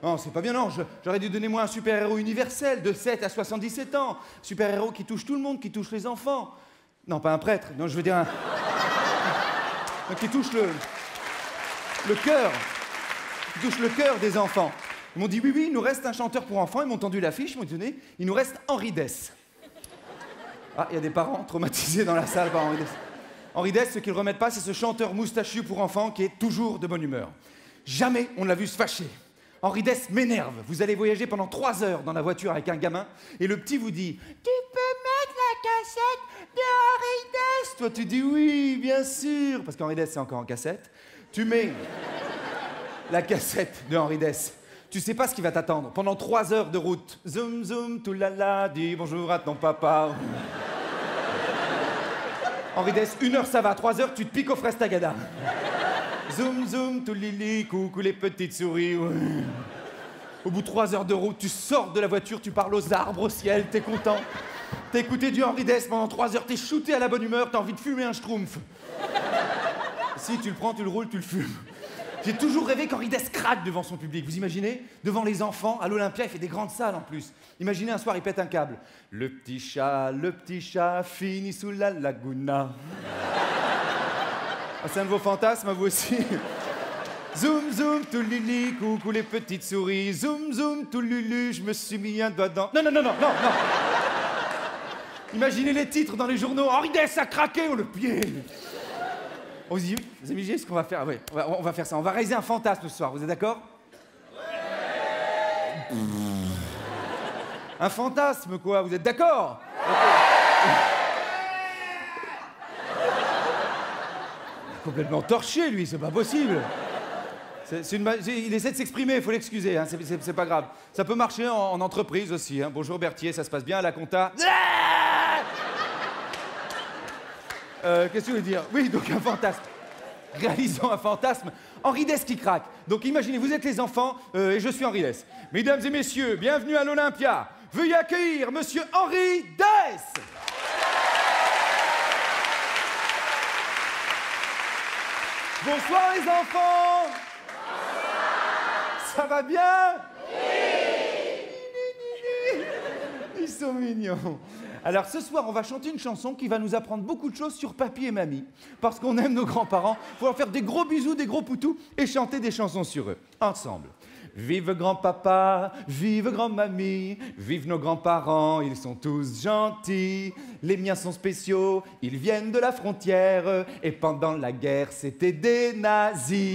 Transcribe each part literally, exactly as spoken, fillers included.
Non, c'est pas bien, non. Je- J'aurais dû donner moi un super-héros universel de sept à soixante-dix-sept ans. Super-héros qui touche tout le monde, qui touche les enfants. Non, pas un prêtre. Non, je veux dire un... un qui touche le... le cœur. Qui touche le cœur des enfants. Ils m'ont dit, oui, oui, il nous reste un chanteur pour enfants. Ils m'ont tendu l'affiche, ils m'ont donné, il nous reste Henri Dess. Ah, il y a des parents traumatisés dans la salle par Henri Dess. Henri Dess, ce qu'ils ne remettent pas, c'est ce chanteur moustachu pour enfants qui est toujours de bonne humeur. Jamais on ne l'a vu se fâcher. Henri Dess m'énerve. Vous allez voyager pendant trois heures dans la voiture avec un gamin et le petit vous dit « Tu peux mettre la cassette de Henri Dess ?» Toi, tu dis « Oui, bien sûr !» Parce qu'Henri Dess, c'est encore en cassette. Tu mets la cassette de Henri Dess. Tu sais pas ce qui va t'attendre. Pendant trois heures de route. Zoom, zoom, tout la la, dis bonjour à ton papa. Henri Dess, une heure ça va, trois heures tu te piques aux fraises tagada. Zoom, zoom, tout lili, coucou les petites souris. Au bout de trois heures de route, tu sors de la voiture, tu parles aux arbres, au ciel, t'es content. T'as écouté du Henri Dess pendant trois heures, t'es shooté à la bonne humeur, t'as envie de fumer un schtroumpf. Si tu le prends, tu le roules, tu le fumes. J'ai toujours rêvé qu'Henri Dess craque devant son public. Vous imaginez? Devant les enfants, à l'Olympia, il fait des grandes salles en plus. Imaginez un soir, il pète un câble. Le petit chat, le petit chat finit sous la laguna. Ah, c'est un de vos fantasmes, à vous aussi. Zoom, zoom, tout lili, coucou les petites souris. Zoom, zoom, tout lulu, je me suis mis un doigt dans... Non, non, non, non, non, non. Imaginez les titres dans les journaux. Henri Dess a craqué, on le pied. Vous imaginez ce qu'on va faire? Oui, on va, on va faire ça. On va réaliser un fantasme ce soir. Vous êtes d'accord? Ouais. Un fantasme, quoi. Vous êtes d'accord? Complètement torché, lui. C'est pas possible. C'est, c'est une, il essaie de s'exprimer. Il faut l'excuser. Hein, c'est, c'est, c'est pas grave. Ça peut marcher en, en entreprise aussi. Hein. Bonjour Berthier, ça se passe bien à la compta? Euh, qu'est-ce que je veux dire? Oui, donc un fantasme. Réalisons un fantasme. Henri Dess qui craque. Donc imaginez, vous êtes les enfants euh, et je suis Henri Dess. Mesdames et messieurs, bienvenue à l'Olympia. Veuillez accueillir Monsieur Henri Dess. Bonsoir les enfants. Bonsoir. Ça va bien? Oui. Ils sont mignons. Alors ce soir, on va chanter une chanson qui va nous apprendre beaucoup de choses sur papy et mamie. Parce qu'on aime nos grands-parents, il faut leur faire des gros bisous, des gros poutous et chanter des chansons sur eux. Ensemble. Vive grand-papa, vive grand-mamie, vive nos grands-parents, ils sont tous gentils. Les miens sont spéciaux, ils viennent de la frontière. Et pendant la guerre, c'était des nazis.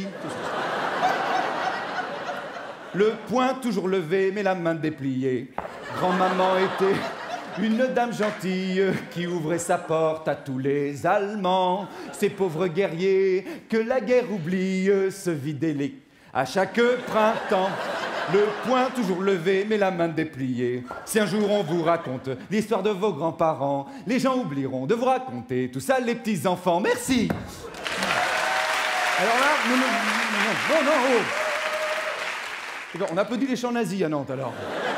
Le poing toujours levé, mais la main dépliée. Grand-maman était... une dame gentille qui ouvrait sa porte à tous les Allemands. Ces pauvres guerriers que la guerre oublie se vidaient les... à chaque printemps. Le poing toujours levé, mais la main dépliée. Si un jour on vous raconte l'histoire de vos grands-parents, les gens oublieront de vous raconter tout ça, les petits enfants. Merci. Alors là, non, non, non, non, non, oh. On applaudit les chants nazis à Nantes, alors.